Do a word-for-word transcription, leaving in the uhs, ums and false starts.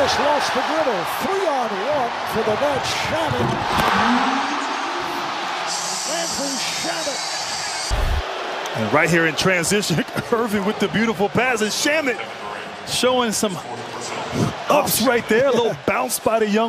Just lost the dribble. Three on one for the Nets. Shamet. Landry Shamet. And right here in transition, Irving with the beautiful pass. And Shamet showing some ups right there. A little bounce by the young